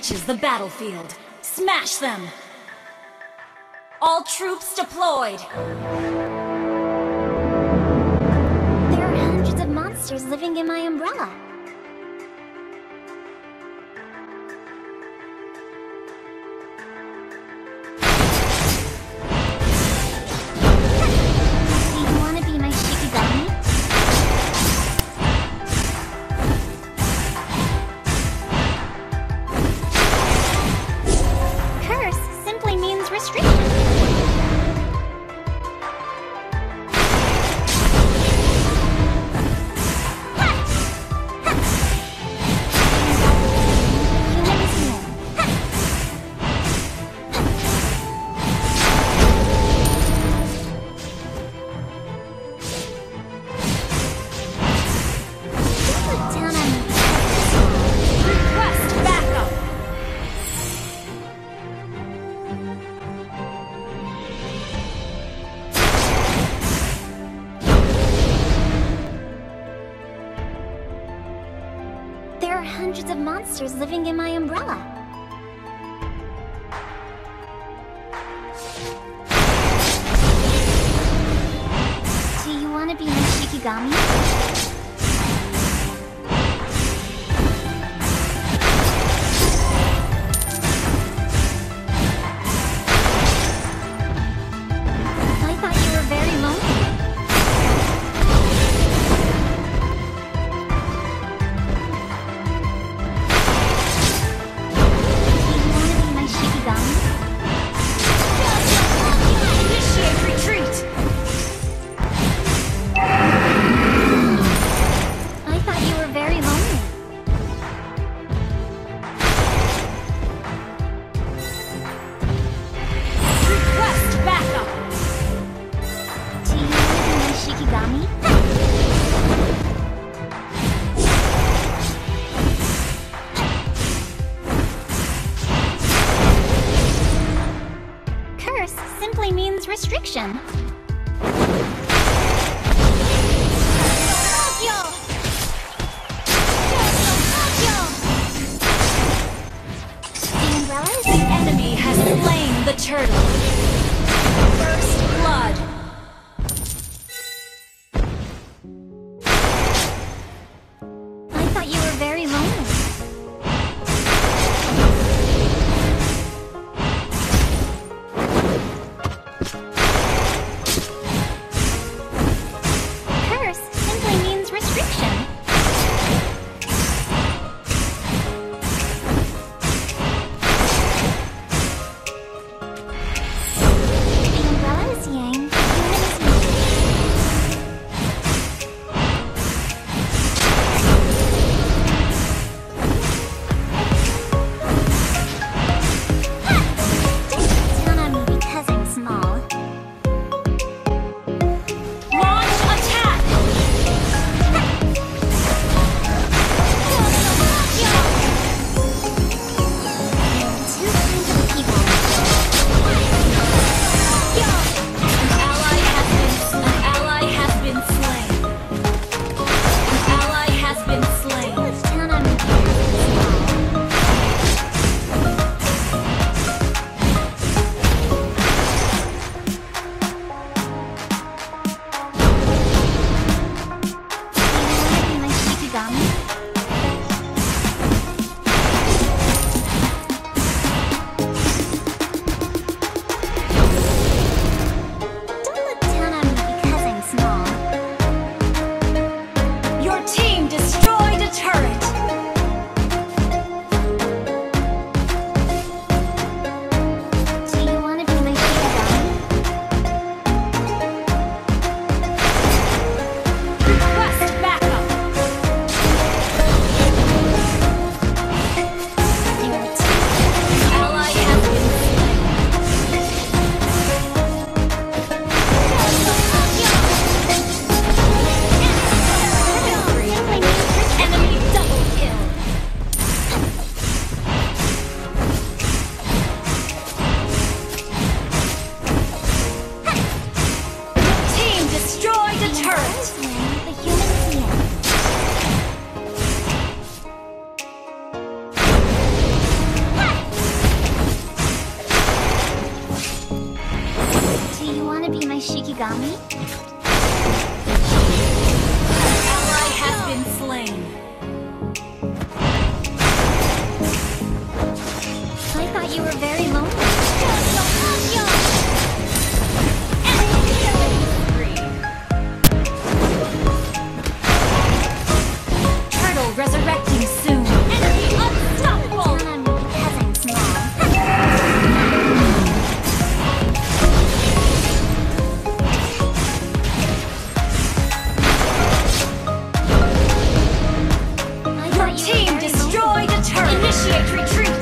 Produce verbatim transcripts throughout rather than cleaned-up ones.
reaches the battlefield, smash them! All troops deployed! There are hundreds of monsters living in my umbrella. Do you want to be my Shikigami? Curse simply means restriction. There are hundreds of monsters living in my umbrella. Do you want to be my Shikigami? I thought you were very lonely. Curse simply means restriction. The umbrella is The enemy has slain the turtle. First blood. me? Ally has been slain. I thought you were very lonely. Turtle resurrecting soon. Enemy unstoppable. Down on me because I'm small. I Your thought you were team very destroyed a turret. Initiate retreat.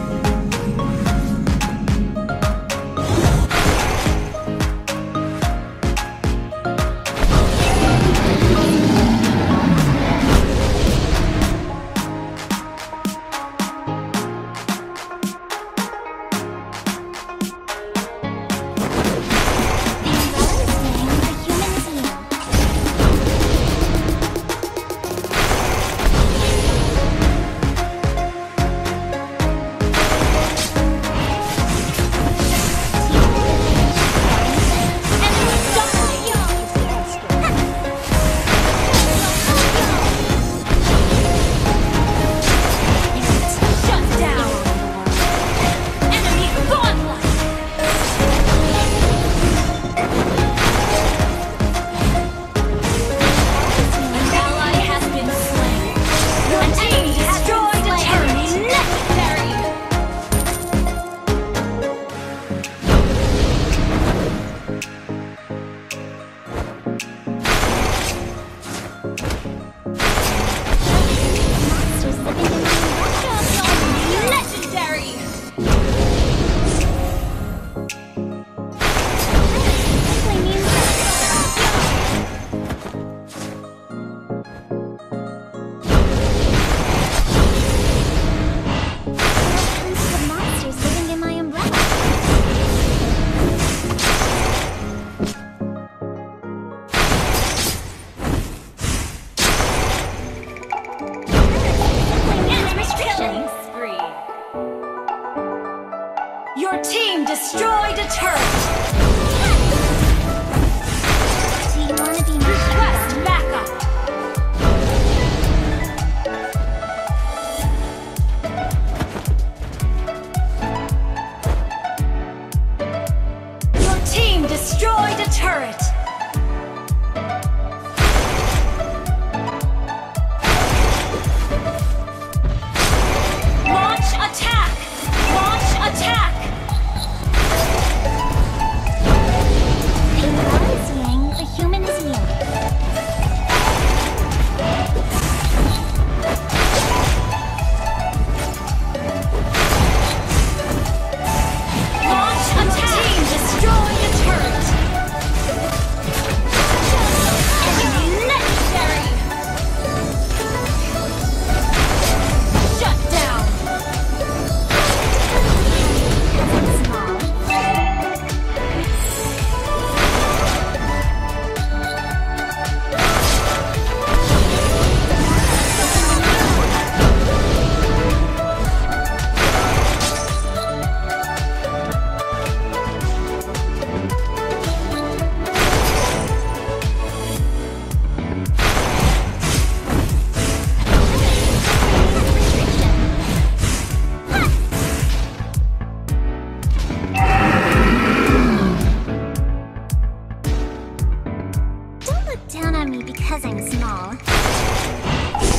Your team destroyed a turret! Do you want to be my Request friend? backup! Your team destroyed a turret! Launch attack! Launch attack! The God is yang, the human is yin. Launch attack! Team destroyed a turret! Enemy legendary! Shut down! Small. Don't look down on me because I'm small.